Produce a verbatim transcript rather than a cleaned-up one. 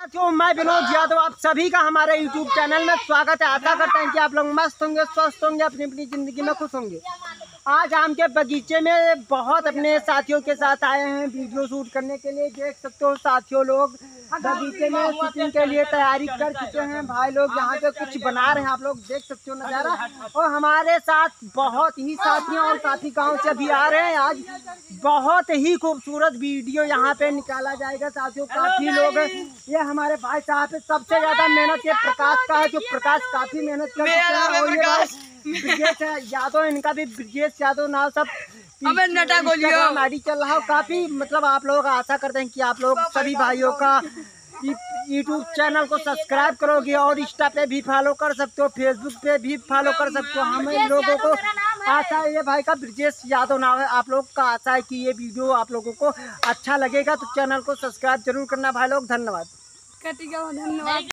साथियों, मैं विनोद यादव, आप सभी का हमारे यूट्यूब चैनल में स्वागत है। आशा करते हैं कि आप लोग मस्त होंगे, स्वस्थ होंगे, अपनी अपनी ज़िंदगी में खुश होंगे। आज आम के बगीचे में बहुत अपने साथियों के साथ आए हैं वीडियो शूट करने के लिए। देख सकते हो साथियों, लोग बगीचे में शूटिंग के लिए तैयारी कर चुके हैं। भाई लोग यहाँ पे कुछ बना रहे हैं, आप लोग देख सकते हो नज़ारा। और हमारे साथ बहुत ही साथियों और काफ़ी गाँव से भी आ रहे हैं। आज बहुत ही खूबसूरत वीडियो यहाँ पे निकाला जाएगा साथियों। काफ़ी लोग, ये हमारे भाई साहब सबसे ज्यादा मेहनत ये प्रकाश का है, जो प्रकाश काफी मेहनत कर रहे हैं। और ये ब्रिजेश यादव, इनका भी ब्रिजेश यादव नाम सब इंस्टाग्राम आईडी चल रहा है। काफी मतलब आप लोग आशा करते हैं कि आप लोग सभी भाइयों का यूट्यूब चैनल को सब्सक्राइब करोगे और इंस्टा पे भी फॉलो कर सकते हो, फेसबुक पे भी फॉलो कर सकते हो। हम लोगों को आशा है, ये भाई का ब्रिजेश यादव नाम है, आप लोग का आशा है कि ये वीडियो आप लोगों को अच्छा लगेगा, तो चैनल को सब्सक्राइब जरूर करना भाई लोग। धन्यवाद। धन्यवाद।